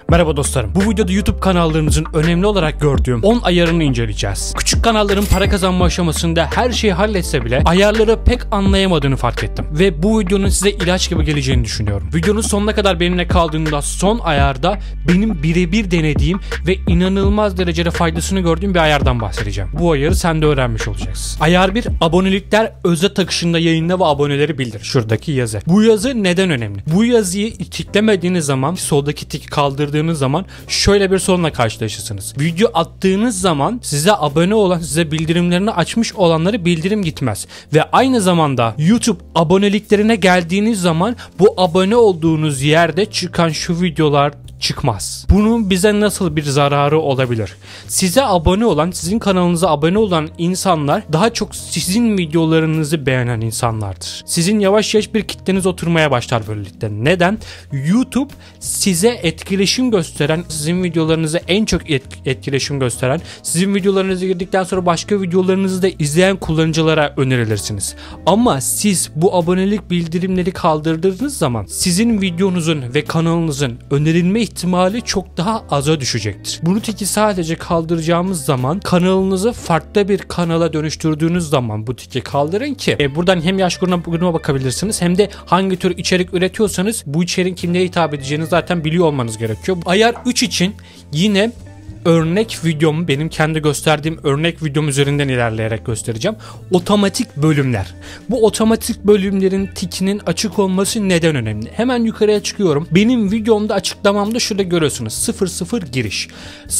Merhaba dostlarım. Bu videoda YouTube kanallarınızın önemli olarak gördüğüm 10 ayarını inceleyeceğiz. Küçük kanalların para kazanma aşamasında her şeyi halletse bile ayarları pek anlayamadığını fark ettim. Ve bu videonun size ilaç gibi geleceğini düşünüyorum. Videonun sonuna kadar benimle kaldığında son ayarda benim birebir denediğim ve inanılmaz derecede faydasını gördüğüm bir ayardan bahsedeceğim. Bu ayarı sen de öğrenmiş olacaksın. Ayar 1. Abonelikler özet akışında yayınla ve aboneleri bildir. Şuradaki yazı. Bu yazı neden önemli? Bu yazıyı tiklemediğiniz zaman, soldaki tiki kaldırdığınız zaman şöyle bir sorunla karşılaşırsınız. Video attığınız zaman size abone olan, size bildirimlerini açmış olanları bildirim gitmez. Ve aynı zamanda YouTube aboneliklerine geldiğiniz zaman bu abone olduğunuz yerde çıkan şu videolar çıkmaz. Bunun bize nasıl bir zararı olabilir? Size abone olan, sizin kanalınıza abone olan insanlar daha çok sizin videolarınızı beğenen insanlardır. Sizin yavaş yavaş bir kitleniz oturmaya başlar böylelikle. Neden? YouTube size etkileşim gösteren, sizin videolarınıza en çok etkileşim gösteren, sizin videolarınızı girdikten sonra başka videolarınızı da izleyen kullanıcılara önerilirsiniz. Ama siz bu abonelik bildirimleri kaldırdığınız zaman sizin videonuzun ve kanalınızın önerilme ihtimali çok daha aza düşecektir. Bunu tiki sadece kaldıracağımız zaman, kanalınızı farklı bir kanala dönüştürdüğünüz zaman bu tiki kaldırın ki buradan hem yaş grubuna bakabilirsiniz hem de hangi tür içerik üretiyorsanız bu içeriğin kimlere hitap edeceğini zaten biliyor olmanız gerekiyor. Ayar 3 için yine örnek videomu, benim kendi gösterdiğim örnek videom üzerinden ilerleyerek göstereceğim. Otomatik bölümler. Bu otomatik bölümlerin tikinin açık olması neden önemli? Hemen yukarıya çıkıyorum. Benim videomda açıklamamda şurada görüyorsunuz. 00 giriş,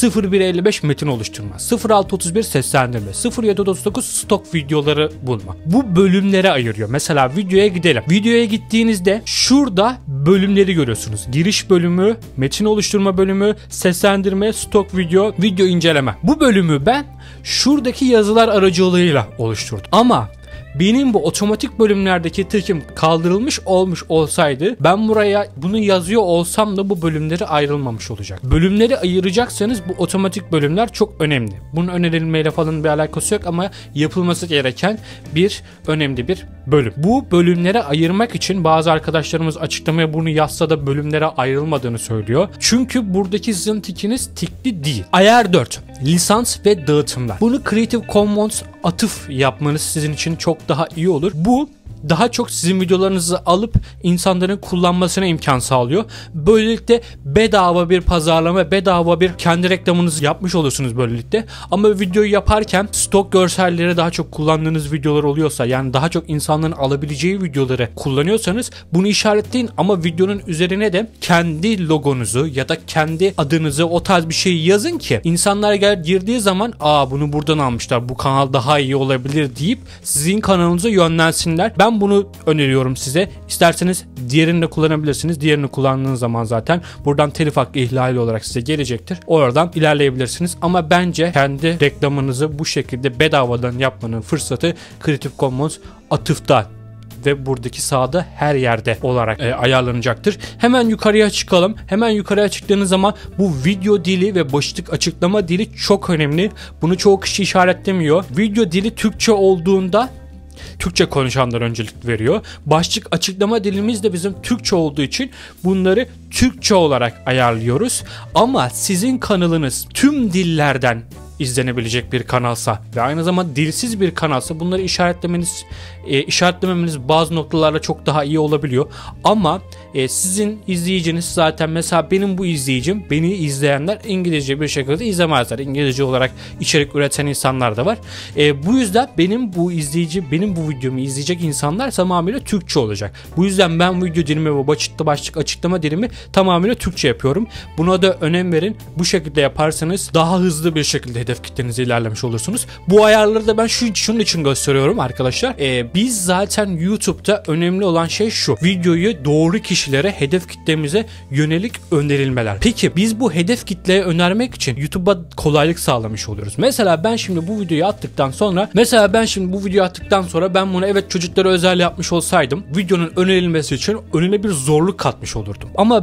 0155 metin oluşturma, 0631 seslendirme, 0739 stok videoları bulma. Bu bölümlere ayırıyor. Mesela videoya gidelim. Videoya gittiğinizde şurada bölümleri görüyorsunuz. Giriş bölümü, metin oluşturma bölümü, seslendirme, stok video inceleme. Bu bölümü ben şuradaki yazılar aracılığıyla oluşturdum. Ama benim bu otomatik bölümlerdeki tikim kaldırılmış olmuş olsaydı ben buraya bunu yazıyor olsam da bu bölümleri ayrılmamış olacak. Bölümleri ayıracaksanız bu otomatik bölümler çok önemli. Bunun önerilmeyle falan bir alakası yok ama yapılması gereken önemli bir bölüm. Bu bölümlere ayırmak için bazı arkadaşlarımız açıklamaya bunu yazsa da bölümlere ayrılmadığını söylüyor. Çünkü buradaki sizin tikiniz tikli değil. Ayar 4. Lisans ve dağıtımlar. Bunu Creative Commons atıf yapmanız sizin için çok daha iyi olur. Bu daha çok sizin videolarınızı alıp insanların kullanmasına imkan sağlıyor. Böylelikle bedava bir pazarlama, bedava bir kendi reklamınızı yapmış olursunuz böylelikle. Ama videoyu yaparken stok görselleri daha çok kullandığınız videolar oluyorsa, yani daha çok insanların alabileceği videoları kullanıyorsanız bunu işaretleyin ama videonun üzerine de kendi logonuzu ya da kendi adınızı, o tarz bir şey yazın ki insanlar girdiği zaman bunu buradan almışlar, bu kanal daha iyi olabilir deyip sizin kanalınıza yönlensinler. Ben bunu öneriyorum size. İsterseniz diğerini de kullanabilirsiniz. Diğerini kullandığınız zaman zaten buradan telif hakkı ihlali olarak size gelecektir. Oradan ilerleyebilirsiniz. Ama bence kendi reklamınızı bu şekilde bedavadan yapmanın fırsatı Creative Commons atıfta ve buradaki sağda her yerde olarak ayarlanacaktır. Hemen yukarıya çıkalım. Hemen yukarıya çıktığınız zaman bu video dili ve başlık açıklama dili çok önemli. Bunu çoğu kişi işaretlemiyor. Video dili Türkçe olduğunda Türkçe konuşanlar öncelik veriyor. Başlık açıklama dilimiz de bizim Türkçe olduğu için bunları Türkçe olarak ayarlıyoruz. Ama sizin kanalınız tüm dillerden izlenebilecek bir kanalsa ve aynı zamanda dilsiz bir kanalsa bunları işaretlememiz bazı noktalarda çok daha iyi olabiliyor. Ama sizin izleyiciniz zaten, mesela benim bu izleyicim, beni izleyenler İngilizce bir şekilde izlemezler. İngilizce olarak içerik üreten insanlar da var. Bu yüzden benim bu videomu izleyecek insanlar tamamıyla Türkçe olacak. Bu yüzden ben video dilimi ve başlık açıklama dilimi tamamıyla Türkçe yapıyorum. Buna da önem verin. Bu şekilde yaparsanız daha hızlı bir şekilde hedef kitlenize ilerlemiş olursunuz. Bu ayarları da ben şunun için gösteriyorum arkadaşlar. Biz zaten YouTube'da önemli olan şey şu: videoyu doğru kişilere, hedef kitlemize yönelik önerilmeler. Peki biz bu hedef kitleye önermek için YouTube'a kolaylık sağlamış oluyoruz. Mesela ben şimdi bu videoyu attıktan sonra ben bunu çocuklara özel yapmış olsaydım videonun önerilmesi için önüne bir zorluk katmış olurdum. Ama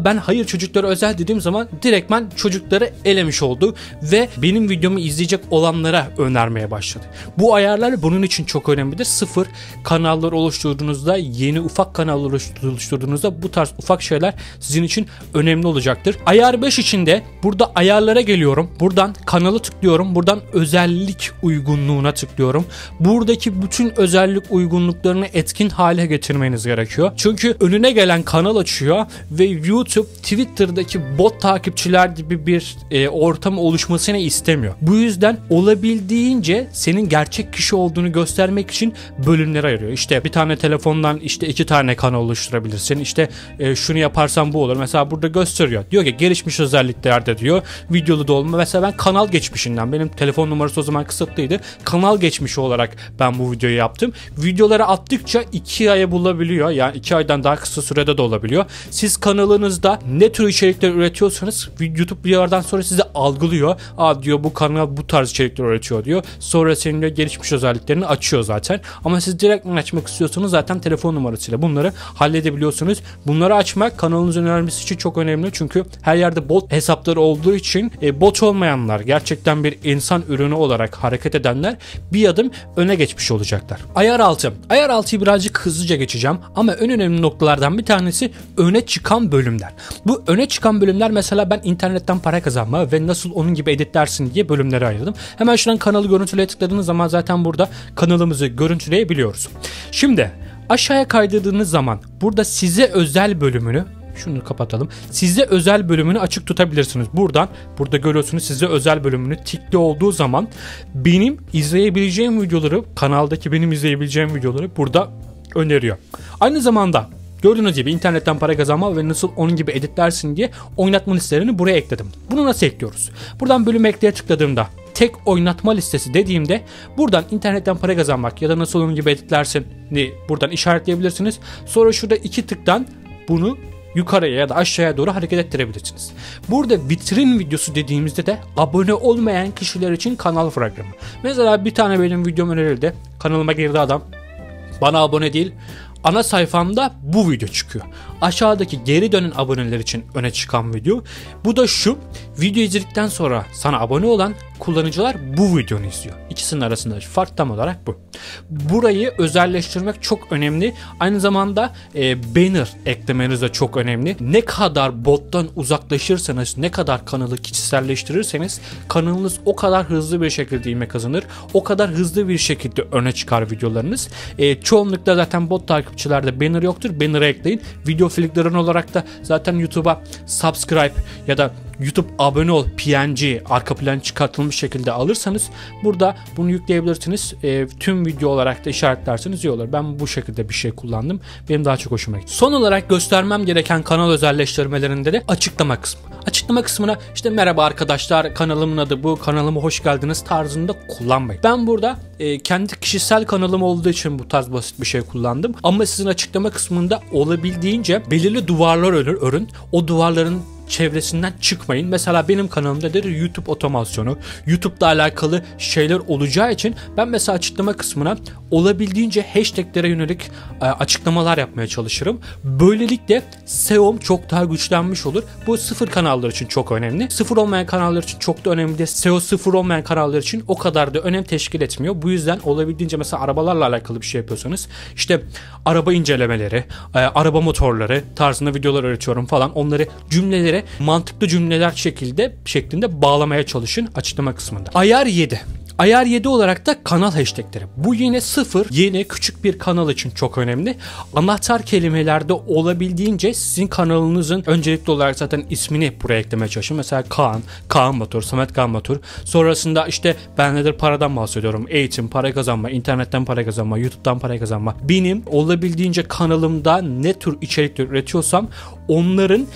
Ama ben hayır çocuklara özel dediğim zaman direktmen çocukları elemiş oldu ve benim videomu izleyecek olanlara önermeye başladı. Bu ayarlar bunun için çok önemlidir. Sıfır kanallar oluşturduğunuzda, yeni ufak kanallar oluşturduğunuzda bu tarz ufak şeyler sizin için önemli olacaktır. Ayar 5 için de burada ayarlara geliyorum. Buradan kanalı tıklıyorum. Buradan özellik uygunluğuna tıklıyorum. Buradaki bütün özellik uygunluklarını etkin hale getirmeniz gerekiyor. Çünkü önüne gelen kanal açıyor ve YouTube Twitter'daki bot takipçiler gibi bir ortam oluşmasını istemiyor. Bu yüzden olabildiğince senin gerçek kişi olduğunu göstermek için bölümler ayırıyor. İşte bir tane telefondan işte 2 tane kanal oluşturabilirsin. İşte şunu yaparsan bu olur. Mesela burada gösteriyor. Diyor ki gelişmiş özelliklerde diyor. Videolu da olma. Mesela ben kanal geçmişinden, benim telefon numarası o zaman kısıtlıydı. Kanal geçmişi olarak ben bu videoyu yaptım. Videoları attıkça 2 aya bulabiliyor. Yani 2 aydan daha kısa sürede de olabiliyor. Siz kanalınızda ne tür içerikler üretiyorsanız YouTube bir yerden sonra sizi algılıyor. Aa diyor, bu kanal bu tarz içerikler üretiyor diyor. Sonra senin de gelişmiş özelliklerini açıyor zaten. Ama siz direkt açmak istiyorsanız zaten telefon numarasıyla bunları halledebiliyorsunuz. Bunları açmak kanalınızın önermesi için çok önemli. Çünkü her yerde bot hesapları olduğu için bot olmayanlar, gerçekten bir insan ürünü olarak hareket edenler bir adım öne geçmiş olacaklar. Ayar 6. Ayar 6'yı birazcık hızlıca geçeceğim ama en önemli noktalardan bir tanesi öne çıkan bölümler. Bu öne çıkan bölümler, mesela ben internetten para kazanma ve nasıl onun gibi editlersin diye bölümleri ayırdım. Hemen şuradan kanalı görüntüleye tıkladığınız zaman zaten burada kanalımızı görüntüleyebiliyoruz. Şimdi aşağıya kaydırdığınız zaman burada size özel bölümünü, şunu kapatalım. Size özel bölümünü açık tutabilirsiniz. Burada görüyorsunuz size özel bölümünü tikli olduğu zaman benim izleyebileceğim videoları, kanaldaki benim izleyebileceğim videoları burada öneriyor. Aynı zamanda gördüğünüz gibi internetten para kazanma ve nasıl onun gibi editlersin diye oynatma listelerini buraya ekledim. Bunu nasıl ekliyoruz? Buradan bölüm ekleye tıkladığımda tek oynatma listesi dediğimde buradan internetten para kazanmak ya da nasıl onun gibi editlersin buradan işaretleyebilirsiniz. Sonra şurada 2 tıktan bunu yukarıya ya da aşağıya doğru hareket ettirebilirsiniz. Burada vitrin videosu dediğimizde de abone olmayan kişiler için kanal fragmanı. Mesela bir tane benim videom önerildi. Kanalıma girdi adam. Bana abone değil. Ana sayfamda bu video çıkıyor. Aşağıdaki geri dönen aboneler için öne çıkan video. Bu da şu: video izledikten sonra sana abone olan kullanıcılar bu videonu izliyor. İkisinin arasındaki fark tam olarak bu. Burayı özelleştirmek çok önemli. Aynı zamanda banner eklemeniz de çok önemli. Ne kadar bottan uzaklaşırsanız, ne kadar kanalı kişiselleştirirseniz kanalınız o kadar hızlı bir şekilde ivme kazanır. O kadar hızlı bir şekilde öne çıkar videolarınız. Çoğunlukla zaten bot takipçilerde banner yoktur. Banner'ı ekleyin. Video filtreleri olarak da zaten YouTube'a subscribe ya da YouTube abone ol PNG arka plan çıkartılmış şekilde alırsanız burada bunu yükleyebilirsiniz. Tüm video olarak da işaretlerseniz iyi olur. Ben bu şekilde bir şey kullandım. Benim daha çok hoşuma gitti. Son olarak göstermem gereken kanal özelleştirmelerinde de açıklama kısmı. Açıklama kısmına işte merhaba arkadaşlar, kanalımın adı bu, kanalıma hoş geldiniz tarzında kullanmayın. Ben burada kendi kişisel kanalım olduğu için bu tarz basit bir şey kullandım. Ama sizin açıklama kısmında olabildiğince belirli duvarlar örün. O duvarların çevresinden çıkmayın. Mesela benim kanalımda YouTube otomasyonu, YouTube'la alakalı şeyler olacağı için ben mesela açıklama kısmına olabildiğince hashtaglere yönelik açıklamalar yapmaya çalışırım. Böylelikle SEO'm çok daha güçlenmiş olur. Bu sıfır kanallar için çok önemli. Sıfır olmayan kanallar için çok da önemli değil. SEO sıfır olmayan kanallar için o kadar da önem teşkil etmiyor. Bu yüzden olabildiğince mesela arabalarla alakalı bir şey yapıyorsanız işte araba incelemeleri, araba motorları tarzında videolar üretiyorum falan. Onları cümleleri mantıklı cümleler şeklinde bağlamaya çalışın açıklama kısmında. Ayar 7. Ayar 7 olarak da kanal hashtagleri. Bu yine sıfır, yeni küçük bir kanal için çok önemli. Anahtar kelimelerde olabildiğince sizin kanalınızın öncelikli olarak zaten ismini buraya eklemeye çalışın. Mesela Kaan Batur, Samet Kaan Batur. Sonrasında işte ben nedir paradan bahsediyorum. Eğitim, para kazanma, internetten para kazanma, YouTube'dan para kazanma. Benim olabildiğince kanalımda ne tür içerikler üretiyorsam onların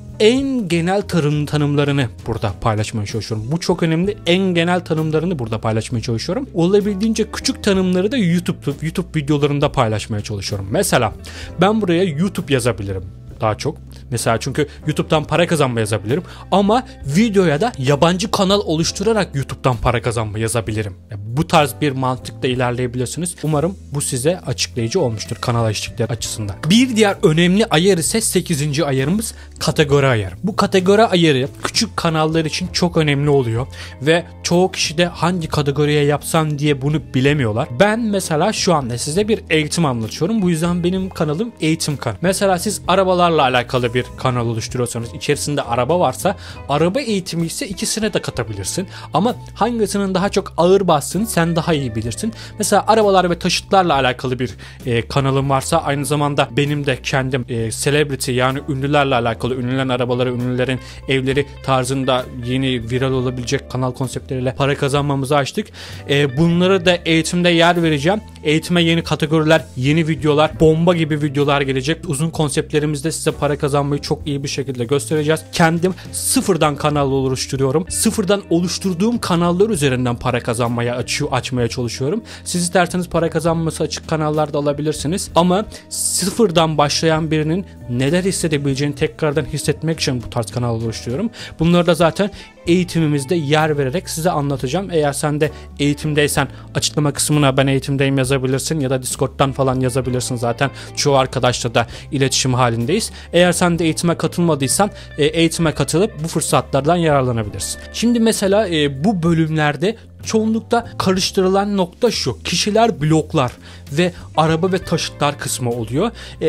en genel tanımlarını burada paylaşmaya çalışıyorum. Bu çok önemli. En genel tanımlarını burada paylaşmaya çalışıyorum. Olabildiğince küçük tanımları da YouTube videolarında paylaşmaya çalışıyorum. Mesela ben buraya YouTube yazabilirim. daha çok. Mesela çünkü YouTube'dan para kazanma yazabilirim ama videoya da yabancı kanal oluşturarak YouTube'dan para kazanma yazabilirim. Bu tarz bir mantıkla ilerleyebilirsiniz. Umarım bu size açıklayıcı olmuştur kanal eşlikleri açısından. Bir diğer önemli ayar ise 8. ayarımız kategori ayarı. Bu kategori ayarı küçük kanallar için çok önemli oluyor ve çoğu kişi de hangi kategoriye yapsam diye bunu bilemiyorlar. Ben mesela şu anda size bir eğitim anlatıyorum. Bu yüzden benim kanalım eğitim kanalı. Mesela siz arabalarla alakalı bir kanal oluşturuyorsanız, içerisinde araba varsa, araba eğitimi ise ikisine de katabilirsin. Ama hangisinin daha çok ağır bastığını sen daha iyi bilirsin. Mesela arabalar ve taşıtlarla alakalı bir kanalım varsa, aynı zamanda benim de kendim celebrity yani ünlülerle alakalı, ünlülerin arabaları, ünlülerin evleri tarzında yeni viral olabilecek kanal konseptleriyle para kazanmamızı açtık. Bunları da eğitimde yer vereceğim. Eğitime yeni kategoriler, yeni videolar, bomba gibi videolar gelecek. Uzun konseptlerimizde size para kazanmayı çok iyi bir şekilde göstereceğiz. Kendim sıfırdan kanal oluşturuyorum. Sıfırdan oluşturduğum kanallar üzerinden para kazanmaya açmaya çalışıyorum. Siz isterseniz para kazanması açık kanallarda alabilirsiniz. Ama sıfırdan başlayan birinin neler hissedebileceğini tekrardan hissetmek için bu tarz kanal oluşturuyorum. Bunları da zaten eğitimimizde yer vererek size anlatacağım. Eğer sen de eğitimdeysen açıklama kısmına ben eğitimdeyim yazabilirsin ya da Discord'dan falan yazabilirsin. Zaten çoğu arkadaşla da iletişim halindeyiz. Eğer sen de eğitime katılmadıysan eğitime katılıp bu fırsatlardan yararlanabilirsin. Şimdi mesela bu bölümlerde çoğunlukla karıştırılan nokta şu: kişiler, bloklar ve araba ve taşıtlar kısmı oluyor.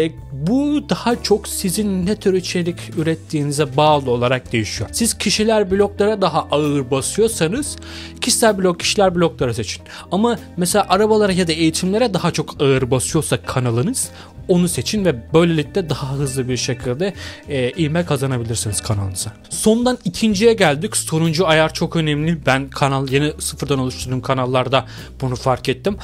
Bu daha çok sizin ne tür içerik ürettiğinize bağlı olarak değişiyor. Siz kişiler, bloklara daha ağır basıyorsanız kişiler blokları seçin. Ama mesela arabalara ya da eğitimlere daha çok ağır basıyorsa kanalınız, onu seçin ve böylelikle daha hızlı bir şekilde ivme kazanabilirsiniz kanalınıza. Sondan ikinciye geldik. Sonuncu ayar çok önemli. Ben yeni sıfırdan oluşturduğum kanallarda bunu fark ettim.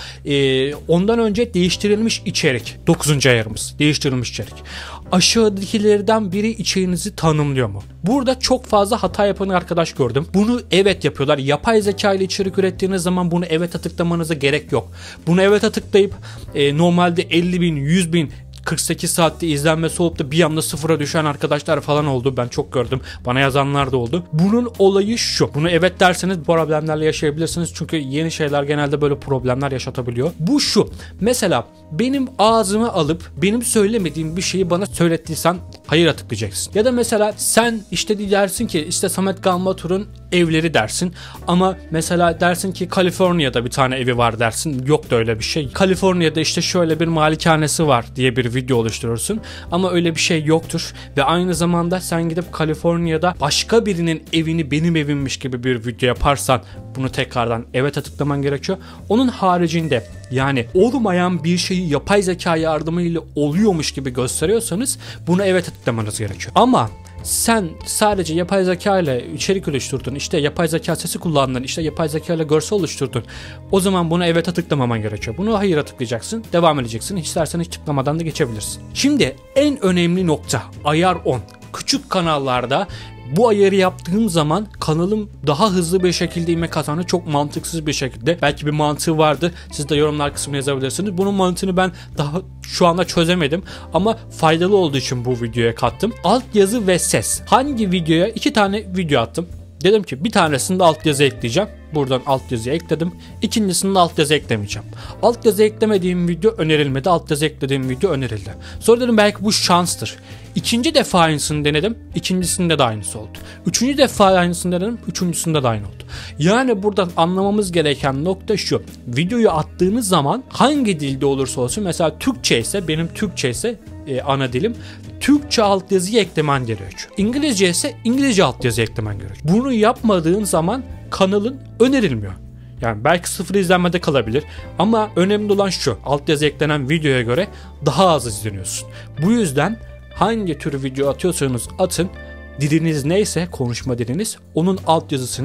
Ondan önce değiştirilmiş içerik. 9. ayarımız. Değiştirilmiş içerik. Aşağıdakilerden biri içeriğinizi tanımlıyor mu? Burada çok fazla hata yapan arkadaş gördüm. Bunu evet yapıyorlar. Yapay zeka ile içerik ürettiğiniz zaman bunu evet'e tıklamanıza gerek yok. Bunu evet'e tıklayıp normalde 50.000, 100.000 48 saatte izlenmesi olup da bir anda sıfıra düşen arkadaşlar falan oldu. Ben çok gördüm. Bana yazanlar da oldu. Bunun olayı şu: bunu evet derseniz problemlerle yaşayabilirsiniz. Çünkü yeni şeyler genelde böyle problemler yaşatabiliyor. Bu şu: mesela benim ağzımı alıp benim söylemediğim bir şeyi bana söylettiysen hayır'a tıklayacaksın. Ya da mesela sen işte dersin ki işte Samet Gambatur'un evleri dersin. Ama mesela dersin ki Kaliforniya'da bir tane evi var dersin. Yok da öyle bir şey. Kaliforniya'da işte şöyle bir malikanesi var diye bir video oluşturursun. Ama öyle bir şey yoktur. Ve aynı zamanda sen gidip Kaliforniya'da başka birinin evini benim evimmiş gibi bir video yaparsan bunu tekrardan evet'e tıklaman gerekiyor. Onun haricinde yani olmayan bir şeyi yapay zeka yardımıyla oluyormuş gibi gösteriyorsanız bunu evet'e tıklamanız gerekiyor. Ama sen sadece yapay zeka ile içerik oluşturdun, işte yapay zeka sesi kullandın, işte yapay zeka ile görsel oluşturdun. O zaman bunu evet'e tıklamaman gerekiyor. Bunu hayır'a tıklayacaksın, devam edeceksin. İstersen hiç tıklamadan da geçebilirsin. Şimdi en önemli nokta ayar 10. Küçük kanallarda bu ayarı yaptığım zaman kanalım daha hızlı bir şekilde ivme kazandı. Çok mantıksız bir şekilde. Belki bir mantığı vardı. Siz de yorumlar kısmına yazabilirsiniz. Bunun mantığını ben daha şu anda çözemedim. Ama faydalı olduğu için bu videoya kattım. Altyazı ve ses. Hangi videoya? 2 tane video attım. Dedim ki bir tanesinde altyazı ekleyeceğim. Buradan altyazı ekledim. İkincisinde altyazı eklemeyeceğim. Altyazı eklemediğim video önerilmedi. Altyazı eklediğim video önerildi. Sonra dedim belki bu şanstır. İkinci defa aynısını denedim. İkincisinde de aynısı oldu. Üçüncü defa aynısını denedim. Üçüncüsünde de aynı oldu. Yani buradan anlamamız gereken nokta şu: videoyu attığınız zaman hangi dilde olursa olsun, mesela Türkçe ise, benim Türkçe ise ana dilim, Türkçe altyazıyı eklemen gerekiyor. İngilizce ise İngilizce altyazı eklemen gerekiyor. Bunu yapmadığın zaman kanalın önerilmiyor. Yani belki sıfır izlenmede kalabilir ama önemli olan şu: altyazı eklenen videoya göre daha az izleniyorsun. Bu yüzden hangi tür video atıyorsanız atın, diliniz neyse, konuşma diliniz, onun altyazısını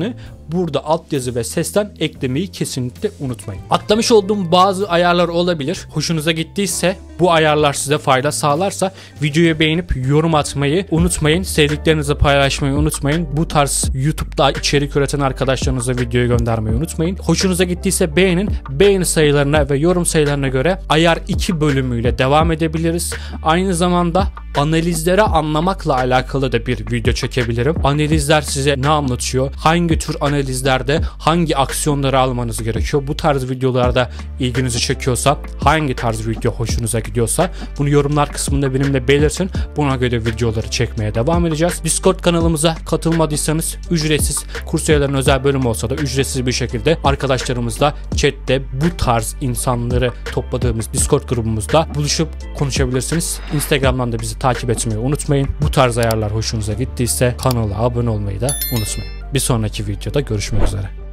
burada altyazı ve sesten eklemeyi kesinlikle unutmayın. Atlamış olduğum bazı ayarlar olabilir. Hoşunuza gittiyse, bu ayarlar size fayda sağlarsa videoyu beğenip yorum atmayı unutmayın. Sevdiklerinizle paylaşmayı unutmayın. Bu tarz YouTube'da içerik üreten arkadaşlarınıza videoyu göndermeyi unutmayın. Hoşunuza gittiyse beğenin. Beğeni sayılarına ve yorum sayılarına göre ayar 2 bölümüyle devam edebiliriz. Aynı zamanda analizleri anlamakla alakalı da bir video çekebilirim. Analizler size ne anlatıyor? Hangi tür analizlerde hangi aksiyonları almanız gerekiyor? Bu tarz videolarda ilginizi çekiyorsa, hangi tarz video hoşunuza gidiyorsa bunu yorumlar kısmında benimle belirtin. Buna göre videoları çekmeye devam edeceğiz. Discord kanalımıza katılmadıysanız ücretsiz, kursiyerlerin özel bölümü olsa da ücretsiz bir şekilde arkadaşlarımızla chatte bu tarz insanları topladığımız Discord grubumuzda buluşup konuşabilirsiniz. Instagram'dan da bizi takip etmeyi unutmayın. Bu tarz ayarlar hoşunuza gittiyse kanala abone olmayı da unutmayın. Bir sonraki videoda görüşmek üzere.